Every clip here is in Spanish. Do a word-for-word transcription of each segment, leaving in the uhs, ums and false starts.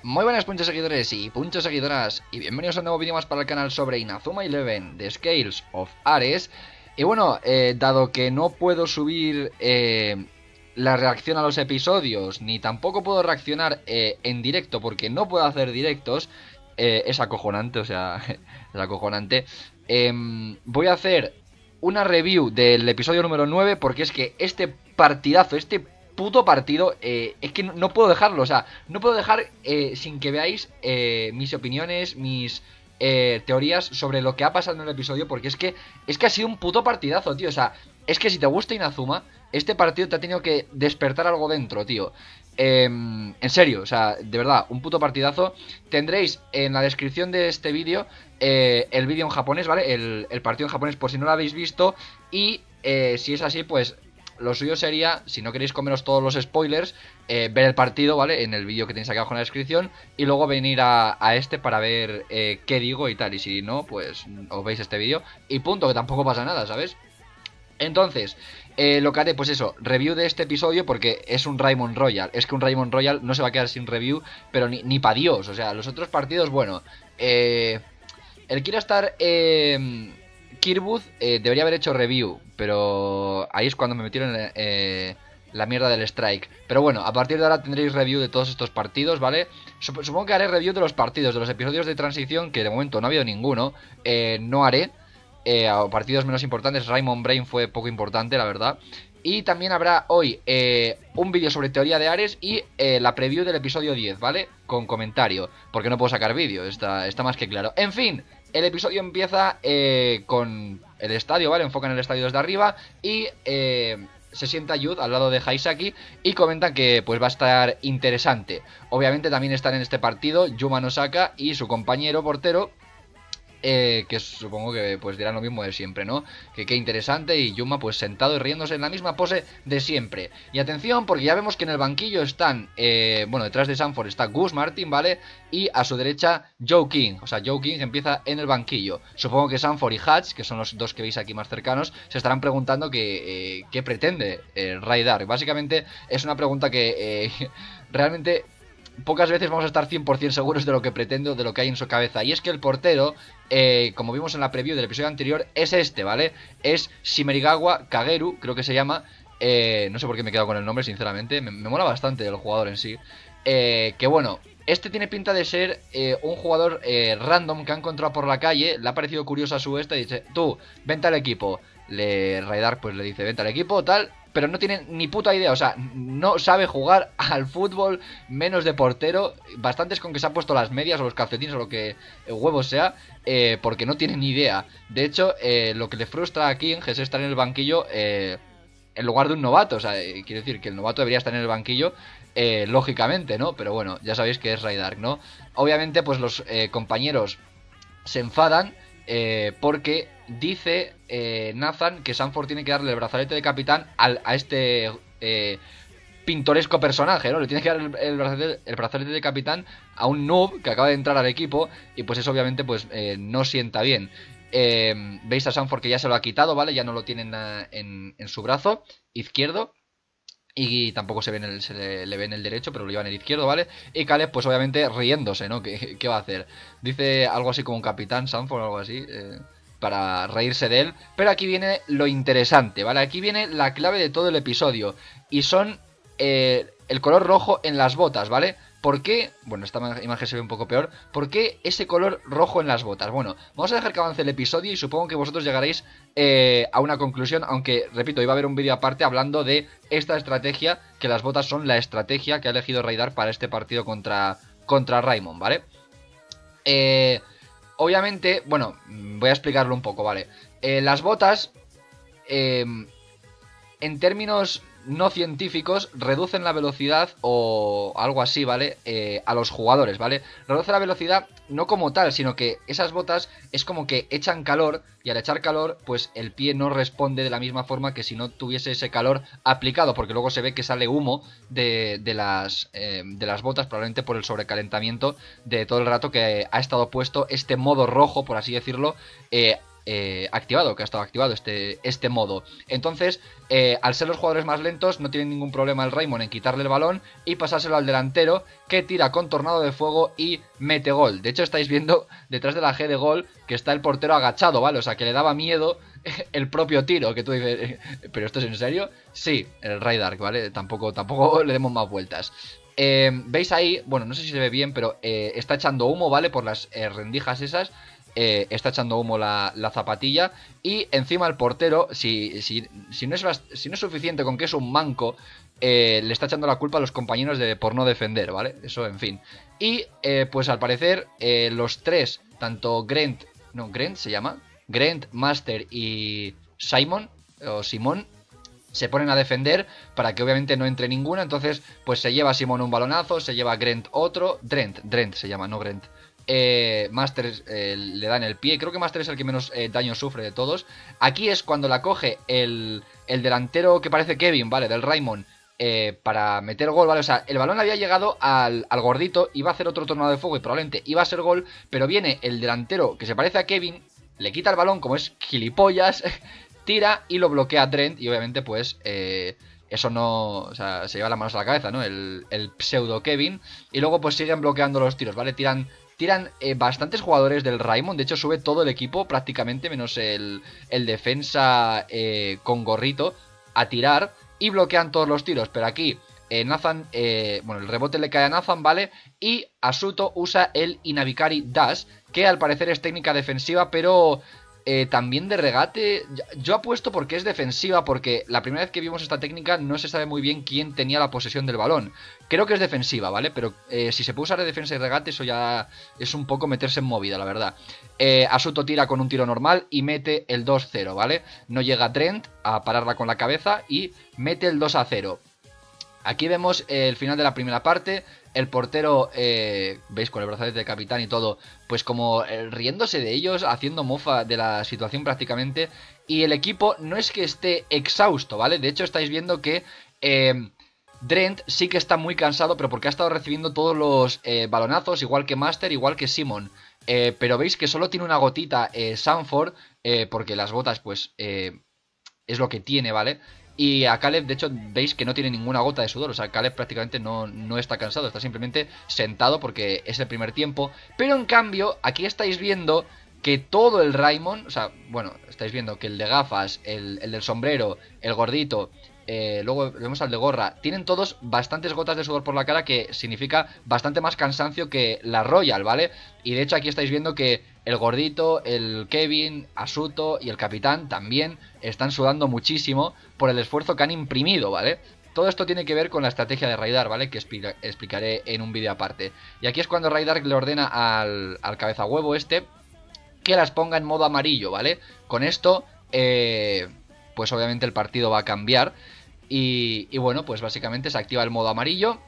Muy buenas punchos seguidores y punchos seguidoras, y bienvenidos a un nuevo vídeo más para el canal sobre Inazuma Eleven de Scales of Ares. Y bueno, eh, dado que no puedo subir eh, la reacción a los episodios, ni tampoco puedo reaccionar eh, en directo porque no puedo hacer directos, eh, es acojonante, o sea, es acojonante. Eh, voy a hacer una review del episodio número nueve porque es que este partidazo, este puto partido, eh, es que no, no puedo dejarlo, o sea, no puedo dejar eh, sin que veáis eh, mis opiniones, mis eh, teorías sobre lo que ha pasado en el episodio, porque es que es que ha sido un puto partidazo, tío, o sea, es que si te gusta Inazuma, este partido te ha tenido que despertar algo dentro, tío. Eh, en serio, o sea, de verdad, un puto partidazo. Tendréis en la descripción de este vídeo eh, el vídeo en japonés, ¿vale? El, el partido en japonés por si no lo habéis visto. Y eh, si es así, pues lo suyo sería, si no queréis comeros todos los spoilers, eh, ver el partido, ¿vale? En el vídeo que tenéis aquí abajo en la descripción. Y luego venir a, a este para ver eh, qué digo y tal. Y si no, pues os veis este vídeo y punto, que tampoco pasa nada, ¿sabes? Entonces, eh, lo que haré, pues eso, review de este episodio porque es un Raymond Royal. Es que un Raymond Royal no se va a quedar sin review, pero ni, ni pa' Dios. O sea, los otros partidos, bueno, eh, el quiero estar... Eh, Kirbuth eh, debería haber hecho review, pero ahí es cuando me metieron eh, la mierda del strike. Pero bueno, a partir de ahora tendréis review de todos estos partidos, ¿vale? Supongo que haré review de los partidos, de los episodios de transición, que de momento no ha habido ninguno. Eh, no haré. Eh, a partidos menos importantes, Raymond Brain fue poco importante, la verdad. Y también habrá hoy eh, un vídeo sobre teoría de Ares y eh, la preview del episodio diez, ¿vale? Con comentario, porque no puedo sacar vídeo, está, está más que claro. En fin, el episodio empieza eh, con el estadio, ¿vale? Enfocan el estadio desde arriba y eh, se sienta Yud al lado de Haisaki y comentan que pues va a estar interesante. Obviamente también están en este partido Yuma Nosaka y su compañero portero, Eh, que supongo que pues dirán lo mismo de siempre, ¿no? Que qué interesante, y Yuma pues sentado y riéndose en la misma pose de siempre. Y atención, porque ya vemos que en el banquillo están, eh, bueno, detrás de Sanford está Gus Martin, ¿vale? Y a su derecha Joe King, o sea, Joe King empieza en el banquillo. Supongo que Sanford y Hatch, que son los dos que veis aquí más cercanos, se estarán preguntando que, eh, qué pretende eh, Raidar. Básicamente es una pregunta que eh, realmente... pocas veces vamos a estar cien por cien seguros de lo que pretende o de lo que hay en su cabeza. Y es que el portero, eh, como vimos en la preview del episodio anterior, es este, ¿vale? Es Shimerigawa Kageru, creo que se llama. eh, No sé por qué me he quedado con el nombre, sinceramente. Me, me mola bastante el jugador en sí. eh, Que bueno, este tiene pinta de ser eh, un jugador eh, random que ha encontrado por la calle. Le ha parecido curiosa su esta y dice: tú, vente al equipo. Le Raidar pues le dice: vente al equipo, tal. Pero no tiene ni puta idea, o sea, no sabe jugar al fútbol, menos de portero. Bastantes con que se ha puesto las medias o los calcetines o lo que huevos sea, eh, porque no tiene ni idea. De hecho, eh, lo que le frustra a King es estar en el banquillo eh, en lugar de un novato. O sea, eh, quiere decir que el novato debería estar en el banquillo, eh, lógicamente, ¿no? Pero bueno, ya sabéis que es Raidar, ¿no? Obviamente, pues los eh, compañeros se enfadan eh, porque dice eh, Nathan que Sanford tiene que darle el brazalete de capitán al, a este eh, pintoresco personaje, ¿no? Le tiene que dar el, el, brazalete, el brazalete de capitán a un noob que acaba de entrar al equipo y pues eso obviamente pues eh, no sienta bien. Eh, Veis a Sanford que ya se lo ha quitado, ¿vale? Ya no lo tienen en, en su brazo izquierdo. Y tampoco se, ve en el, se le, le ve en el derecho, pero lo lleva en el izquierdo, ¿vale? Y Caleb, pues obviamente riéndose, ¿no? ¿Qué, qué va a hacer? Dice algo así como un capitán Sanford o algo así, eh, para reírse de él. Pero aquí viene lo interesante, ¿vale? Aquí viene la clave de todo el episodio. Y son eh, el color rojo en las botas, ¿vale? ¿Por qué? Bueno, esta imagen se ve un poco peor. ¿Por qué ese color rojo en las botas? Bueno, vamos a dejar que avance el episodio y supongo que vosotros llegaréis eh, a una conclusión. Aunque, repito, iba a haber un vídeo aparte hablando de esta estrategia, que las botas son la estrategia que ha elegido Raidar para este partido contra, contra Raymond, ¿vale? Eh, obviamente, bueno, voy a explicarlo un poco, ¿vale? Eh, las botas, eh, en términos no científicos, reducen la velocidad o algo así, ¿vale? Eh, a los jugadores, ¿vale? Reduce la velocidad no como tal, sino que esas botas es como que echan calor y al echar calor, pues el pie no responde de la misma forma que si no tuviese ese calor aplicado, porque luego se ve que sale humo de, de, las, eh, de las botas, probablemente por el sobrecalentamiento de todo el rato que ha estado puesto este modo rojo, por así decirlo, eh, eh, activado, que ha estado activado este, este modo. Entonces, eh, al ser los jugadores más lentos, no tienen ningún problema el Raimon en quitarle el balón y pasárselo al delantero, que tira con tornado de fuego y mete gol. De hecho, estáis viendo detrás de la G de gol que está el portero agachado, ¿vale? O sea, que le daba miedo el propio tiro, que tú dices, ¿pero esto es en serio? Sí, el Raydark, ¿vale? Tampoco, tampoco le demos más vueltas. Eh, ¿Veis ahí? Bueno, no sé si se ve bien, pero eh, está echando humo, ¿vale? Por las eh, rendijas esas. Eh, está echando humo la, la zapatilla. Y encima el portero, si, si, si, no es, si no es suficiente con que es un manco, eh, le está echando la culpa a los compañeros de, por no defender, ¿vale? Eso, en fin. Y eh, pues al parecer eh, los tres, tanto Grant, no, Grant se llama, Grant, Master y Simon, o Simón, se ponen a defender para que obviamente no entre ninguna. Entonces pues se lleva Simón un balonazo, se lleva Grant otro, Drent, Drent se llama, no Grant. Eh, Master eh, le da en el pie. Creo que Master es el que menos eh, daño sufre de todos. Aquí es cuando la coge el, el delantero que parece Kevin, ¿vale? Del Raimon, eh, para meter gol, ¿vale? O sea, el balón había llegado al, al gordito, iba a hacer otro tornado de fuego y probablemente iba a ser gol, pero viene el delantero que se parece a Kevin, le quita el balón como es gilipollas, tira y lo bloquea a Trent y obviamente pues eh, eso no, o sea, se lleva las manos a la cabeza, ¿no? El, el pseudo Kevin. Y luego pues siguen bloqueando los tiros, ¿vale? Tiran, tiran eh, bastantes jugadores del Raimon, de hecho sube todo el equipo prácticamente, menos el, el defensa eh, con gorrito, a tirar y bloquean todos los tiros. Pero aquí eh, Nathan, eh, bueno, el rebote le cae a Nathan, ¿vale? Y Asuto usa el Inabikari Dash, que al parecer es técnica defensiva, pero Eh, también de regate. Yo apuesto porque es defensiva, porque la primera vez que vimos esta técnica no se sabe muy bien quién tenía la posesión del balón. Creo que es defensiva, ¿vale? Pero eh, si se puede usar de defensa y regate, eso ya es un poco meterse en movida, la verdad. eh, Asuto tira con un tiro normal y mete el dos cero, ¿vale? No llega Trent a pararla con la cabeza y mete el dos a cero. Aquí vemos eh, el final de la primera parte. El portero, eh, veis, con el brazalete de capitán y todo, pues como eh, riéndose de ellos, haciendo mofa de la situación prácticamente. Y el equipo no es que esté exhausto, ¿vale? De hecho estáis viendo que eh, Drent sí que está muy cansado, pero porque ha estado recibiendo todos los eh, balonazos, igual que Master, igual que Simon. Eh, pero veis que solo tiene una gotita eh, Sanford, eh, porque las gotas pues eh, es lo que tiene, ¿vale? Y a Caleb, de hecho, veis que no tiene ninguna gota de sudor. O sea, Caleb prácticamente no, no está cansado. Está simplemente sentado porque es el primer tiempo. Pero en cambio, aquí estáis viendo que todo el Raimon, o sea, bueno, estáis viendo que el de gafas, el, el del sombrero, el gordito, eh, luego vemos al de gorra, tienen todos bastantes gotas de sudor por la cara, que significa bastante más cansancio que la Royal, ¿vale? Y de hecho aquí estáis viendo que el gordito, el Kevin, Asuto y el capitán también están sudando muchísimo por el esfuerzo que han imprimido, ¿vale? Todo esto tiene que ver con la estrategia de Raydark, ¿vale? Que explicaré en un vídeo aparte. Y aquí es cuando Raydark le ordena al, al cabeza huevo este que las ponga en modo amarillo, ¿vale? Con esto, eh, pues obviamente el partido va a cambiar. Y, y bueno, pues básicamente se activa el modo amarillo.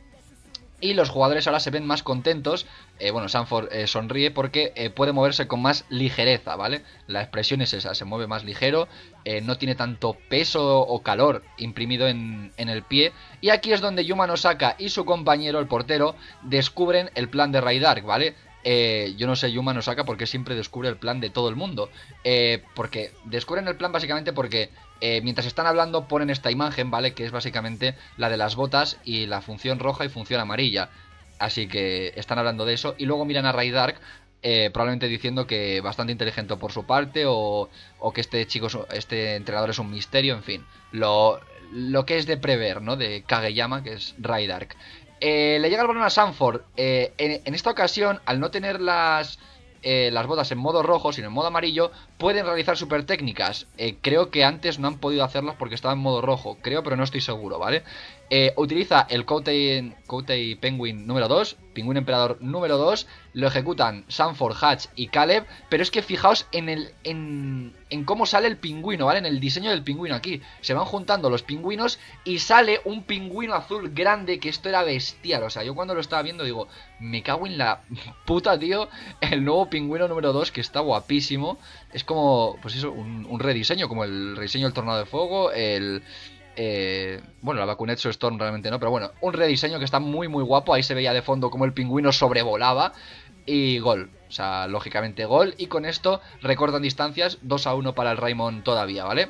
Y los jugadores ahora se ven más contentos. eh, Bueno, Sanford eh, sonríe porque eh, puede moverse con más ligereza, ¿vale? La expresión es esa, se mueve más ligero. eh, No tiene tanto peso o calor imprimido en, en el pie. Y aquí es donde Yuma Osaka y su compañero, el portero, descubren el plan de Raydark, ¿vale? Eh, yo no sé Yuma Osaka porque siempre descubre el plan de todo el mundo. eh, Porque descubren el plan básicamente porque eh, mientras están hablando ponen esta imagen, ¿vale? Que es básicamente la de las botas y la función roja y función amarilla. Así que están hablando de eso y luego miran a Raydark, eh, probablemente diciendo que bastante inteligente por su parte, o, o que este chico, este entrenador es un misterio, en fin. Lo, lo que es de prever, ¿no? De Kageyama, que es Raydark. Eh, le llega el balón a Sanford. Eh, en, en esta ocasión, al no tener las, eh, las botas en modo rojo, sino en modo amarillo, pueden realizar super técnicas. Eh, creo que antes no han podido hacerlas porque estaba en modo rojo. Creo, pero no estoy seguro, ¿vale? Eh, utiliza el Kotei, Kotei Penguin número dos, Pingüino Emperador número dos. Lo ejecutan Sanford, Hatch y Caleb. Pero es que fijaos en el en, en cómo sale el pingüino, ¿vale? En el diseño del pingüino aquí. Se van juntando los pingüinos y sale un pingüino azul grande, que esto era bestial. O sea, yo cuando lo estaba viendo digo, me cago en la puta, tío. El nuevo pingüino número dos, que está guapísimo. Es como, pues eso, un, un rediseño, como el rediseño del Tornado de Fuego, el... Eh, bueno, la Bakunetsu Storm realmente no, pero bueno, un rediseño que está muy muy guapo. Ahí se veía de fondo como el pingüino sobrevolaba. y gol. O sea, lógicamente gol. Y con esto recortan distancias, dos a uno para el Raimon todavía, ¿vale?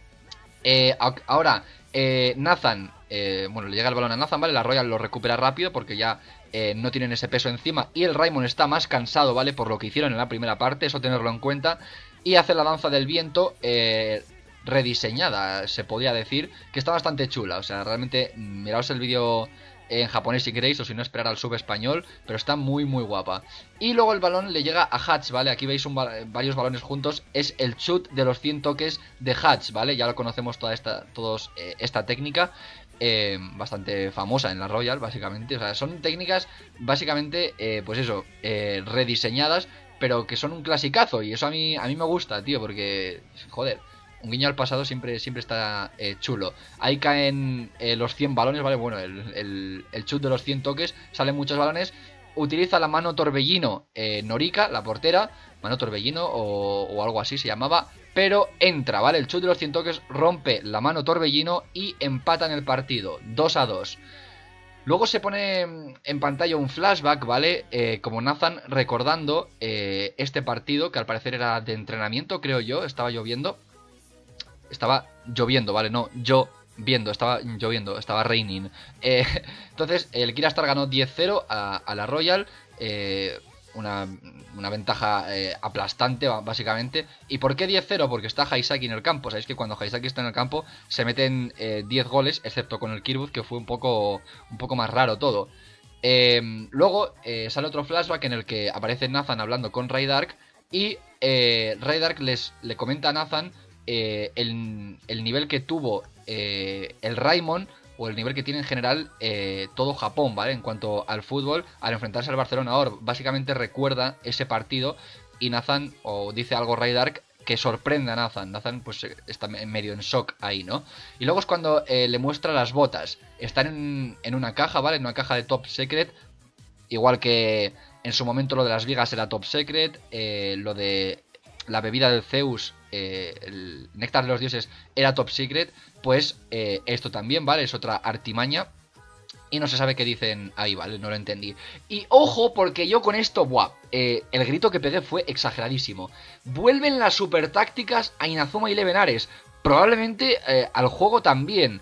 Eh, ahora, eh, Nathan, eh, bueno, le llega el balón a Nathan, ¿vale? La Royal lo recupera rápido porque ya eh, no tienen ese peso encima. Y el Raimon está más cansado, ¿vale? Por lo que hicieron en la primera parte, eso tenerlo en cuenta. Y hace la danza del viento eh, rediseñada, se podía decir, que está bastante chula. O sea, realmente, miraos el vídeo en japonés si queréis, o si no esperar al sub español, pero está muy muy guapa. Y luego el balón le llega a Hatch, ¿vale? Aquí veis un, varios balones juntos, es el shoot de los cien toques de Hatch, ¿vale? Ya lo conocemos toda esta, todos eh, esta técnica, eh, bastante famosa en la Royal, básicamente. O sea, son técnicas básicamente, eh, pues eso, eh, rediseñadas, pero que son un clasicazo, y eso a mí, a mí me gusta, tío, porque, joder, un guiño al pasado siempre, siempre está eh, chulo. Ahí caen eh, los cien balones, ¿vale? Bueno, el, el, el chut de los cien toques, salen muchos balones. Utiliza la mano torbellino eh, Norika, la portera, mano torbellino o, o algo así se llamaba, pero entra, ¿vale? El chut de los cien toques rompe la mano torbellino y empatan el partido, dos a dos. Luego se pone en pantalla un flashback, ¿vale? Eh, como Nathan recordando eh, este partido, que al parecer era de entrenamiento, creo yo, estaba lloviendo. Estaba lloviendo, ¿vale? No, yo viendo, estaba lloviendo, estaba raining. Eh, entonces, el Kirastar ganó diez cero a, a la Royal. Eh, una, una ventaja eh, aplastante, básicamente. ¿Y por qué diez cero? Porque está Haisaki en el campo. Sabéis que cuando Haisaki está en el campo se meten eh, diez goles, excepto con el Kiribut, que fue un poco, un poco más raro todo. Eh, luego eh, sale otro flashback en el que aparece Nathan hablando con Raydark. Y eh, Raydark les, le comenta a Nathan Eh, el, el nivel que tuvo eh, el Raimon, o el nivel que tiene en general eh, todo Japón, ¿vale? En cuanto al fútbol, al enfrentarse al Barcelona ahora, básicamente recuerda ese partido y Nathan, o dice algo Raydark que sorprende a Nathan. Nathan pues está medio en shock ahí, ¿no? Y luego es cuando eh, le muestra las botas. Están en, en una caja, ¿vale? En una caja de Top Secret, igual que en su momento lo de las vigas era Top Secret, eh, lo de la bebida del Zeus, eh, el néctar de los dioses, era Top Secret, pues eh, esto también, ¿vale? Es otra artimaña. Y no se sabe qué dicen ahí, ¿vale? No lo entendí. Y ojo, porque yo con esto, buah, eh, el grito que pegué fue exageradísimo. Vuelven las super tácticas a Inazuma Eleven Ares. Probablemente eh, al juego también.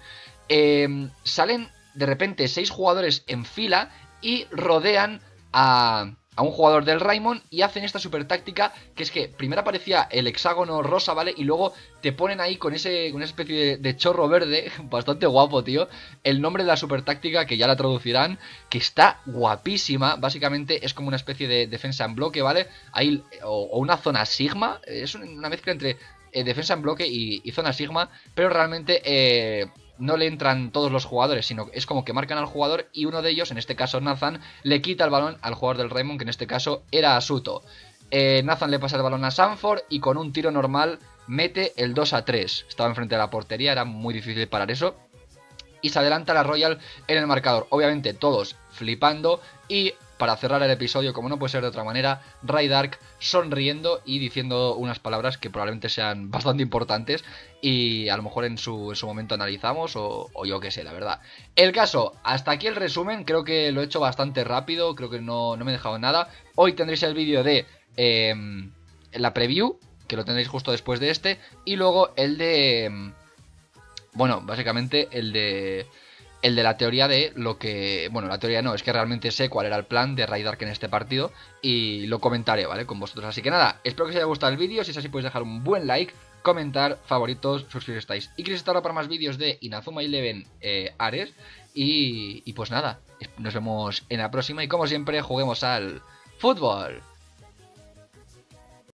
Eh, salen de repente seis jugadores en fila y rodean a... a un jugador del Raimon y hacen esta super táctica, que es que primero aparecía el hexágono rosa, ¿vale? Y luego te ponen ahí con ese con esa especie de, de chorro verde, bastante guapo, tío, el nombre de la super táctica, que ya la traducirán, que está guapísima. Básicamente es como una especie de defensa en bloque, ¿vale? Ahí, o, o una zona sigma, es una mezcla entre eh, defensa en bloque y, y zona sigma, pero realmente... Eh, no le entran todos los jugadores, sino es como que marcan al jugador y uno de ellos, en este caso Nathan, le quita el balón al jugador del Raimon, que en este caso era Asuto. Eh, Nathan le pasa el balón a Sanford y con un tiro normal mete el dos a tres. Estaba enfrente de la portería, era muy difícil parar eso. Y se adelanta la Royal en el marcador. Obviamente todos flipando. Y para cerrar el episodio, como no puede ser de otra manera, Raydark sonriendo y diciendo unas palabras que probablemente sean bastante importantes. Y a lo mejor en su, en su momento analizamos o, o yo qué sé, la verdad. El caso, hasta aquí el resumen. Creo que lo he hecho bastante rápido. Creo que no, no me he dejado nada. Hoy tendréis el vídeo de eh, la preview, que lo tendréis justo después de este. Y luego el de... Bueno, básicamente el de el de la teoría de lo que... Bueno, la teoría no, es que realmente sé cuál era el plan de Raydark en este partido y lo comentaré, ¿vale? Con vosotros. Así que nada, espero que os haya gustado el vídeo. Si es así, podéis dejar un buen like, comentar, favoritos, suscribiros si estáis. Y queréis estar ahora para más vídeos de Inazuma Eleven eh, Ares. Y, y pues nada, nos vemos en la próxima y como siempre, juguemos al fútbol.